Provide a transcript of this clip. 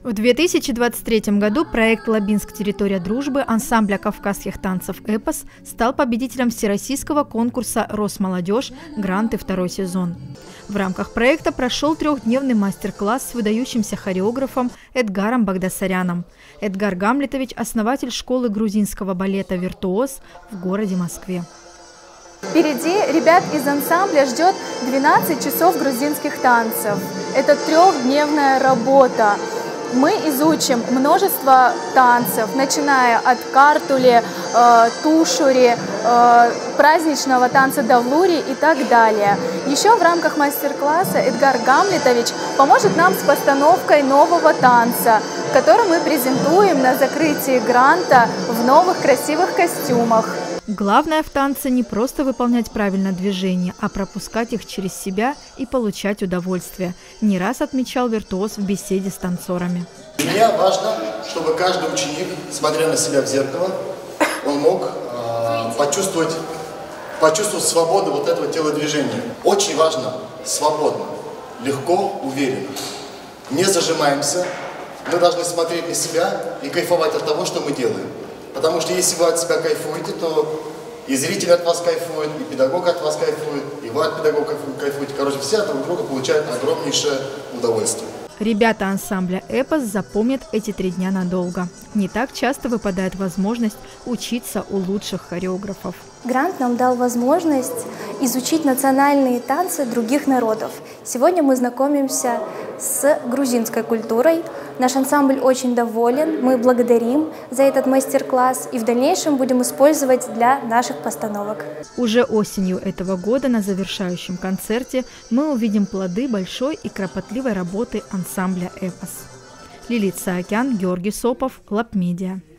В 2023 году проект «Лабинск. Территория дружбы» ансамбля кавказских танцев «Эпос» стал победителем всероссийского конкурса «Росмолодежь. Гранты. Второй сезон». В рамках проекта прошел трехдневный мастер-класс с выдающимся хореографом Эдгаром Багдасаряном. Эдгар Гамлетович – основатель школы грузинского балета «Виртуоз» в городе Москве. Впереди ребят из ансамбля ждет 12 часов грузинских танцев. Это трехдневная работа. Мы изучим множество танцев, начиная от картули, тушури, праздничного танца давлури и так далее. Еще в рамках мастер-класса Эдгар Гамлетович поможет нам с постановкой нового танца, который мы презентуем на закрытии гранта в новых красивых костюмах. Главное в танце не просто выполнять правильно движения, а пропускать их через себя и получать удовольствие. Не раз отмечал виртуоз в беседе с танцорами. Для меня важно, чтобы каждый ученик, смотря на себя в зеркало, он мог почувствовать свободу вот этого телодвижения. Очень важно свободно, легко, уверенно. Не зажимаемся, мы должны смотреть на себя и кайфовать от того, что мы делаем. Потому что если вы от себя кайфуете, то и зритель от вас кайфует, и педагог от вас кайфует, и вы от педагога кайфуете. Короче, все от друг друга получают огромнейшее удовольствие. Ребята ансамбля «Эпос» запомнят эти 3 дня надолго. Не так часто выпадает возможность учиться у лучших хореографов. Грант нам дал возможность изучить национальные танцы других народов. Сегодня мы знакомимся с грузинской культурой. Наш ансамбль очень доволен, мы благодарим за этот мастер-класс и в дальнейшем будем использовать для наших постановок. Уже осенью этого года на завершающем концерте мы увидим плоды большой и кропотливой работы ансамбля «Эпос». Лилит Саакян, Георгий Сопов, Лабмедиа.